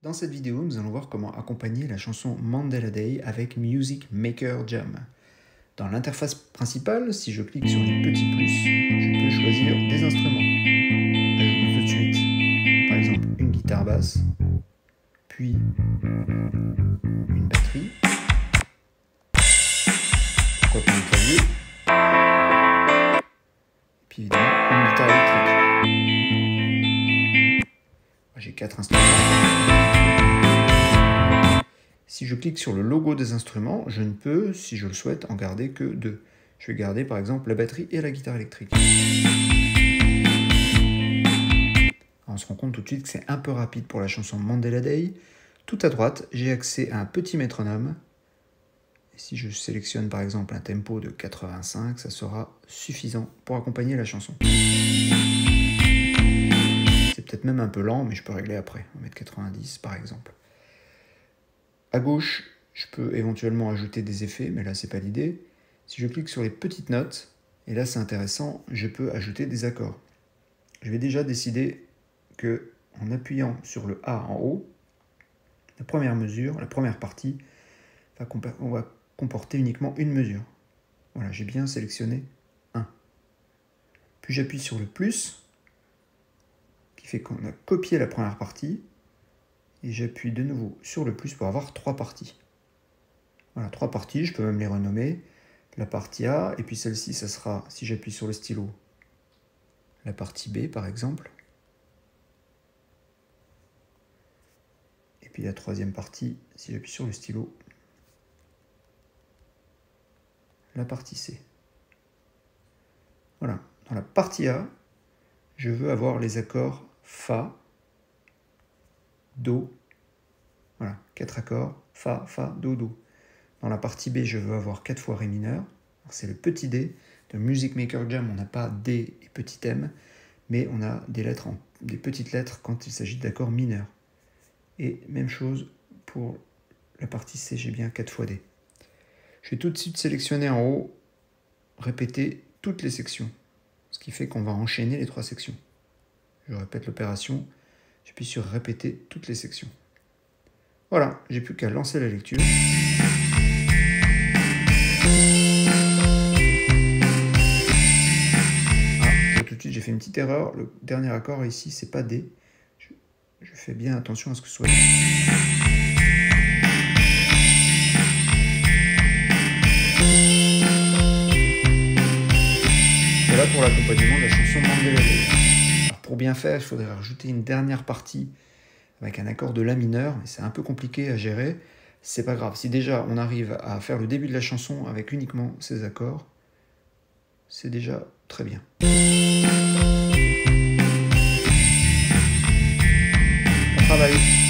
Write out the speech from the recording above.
Dans cette vidéo, nous allons voir comment accompagner la chanson Mandela Day avec Music Maker Jam. Dans l'interface principale, si je clique sur les petits plus, je peux choisir des instruments. Ajoute tout de suite, par exemple, une guitare basse, puis une batterie, pourquoi pas un clavier, et puis évidemment une guitare électrique. J'ai 4 instruments. Si je clique sur le logo des instruments, je ne peux, si je le souhaite, en garder que 2. Je vais garder par exemple la batterie et la guitare électrique. Alors, on se rend compte tout de suite que c'est un peu rapide pour la chanson Mandela Day. Tout à droite, j'ai accès à un petit métronome. Et si je sélectionne par exemple un tempo de 85, ça sera suffisant pour accompagner la chanson. C'est peut-être même un peu lent, mais je peux régler après. On va mettre 90 par exemple. À gauche, je peux éventuellement ajouter des effets, mais là, c'est pas l'idée. Si je clique sur les petites notes, et là, c'est intéressant, je peux ajouter des accords. Je vais déjà décider que, en appuyant sur le A en haut, la première mesure, la première partie, va comporter uniquement une mesure. Voilà, j'ai bien sélectionné 1. Puis j'appuie sur le plus, qui fait qu'on a copié la première partie, et j'appuie de nouveau sur le plus pour avoir 3 parties. Voilà, 3 parties, je peux même les renommer. La partie A, et puis celle-ci, ça sera, si j'appuie sur le stylo, la partie B par exemple. Et puis la troisième partie, si j'appuie sur le stylo, la partie C. Voilà, dans la partie A, je veux avoir les accords Fa, Do, voilà, 4 accords, Fa, Fa, Do, Do. Dans la partie B, je veux avoir 4 fois Ré mineur. C'est le petit D. De Music Maker Jam, on n'a pas D et petit M, mais on a des petites lettres quand il s'agit d'accords mineurs. Et même chose pour la partie C, j'ai bien 4 fois D. Je vais tout de suite sélectionner en haut, répéter toutes les sections, ce qui fait qu'on va enchaîner les 3 sections. Je répète l'opération. J'appuie sur répéter toutes les sections. Voilà, j'ai plus qu'à lancer la lecture. Ah, tout de suite j'ai fait une petite erreur. Le dernier accord ici, c'est pas D. Je fais bien attention à ce que ce soit D. Voilà pour l'accompagnement de la chanson Mandela Day. Pour bien faire, il faudrait rajouter une dernière partie avec un accord de La mineur, mais c'est un peu compliqué à gérer. C'est pas grave. Si déjà on arrive à faire le début de la chanson avec uniquement ces accords, c'est déjà très bien. On travaille.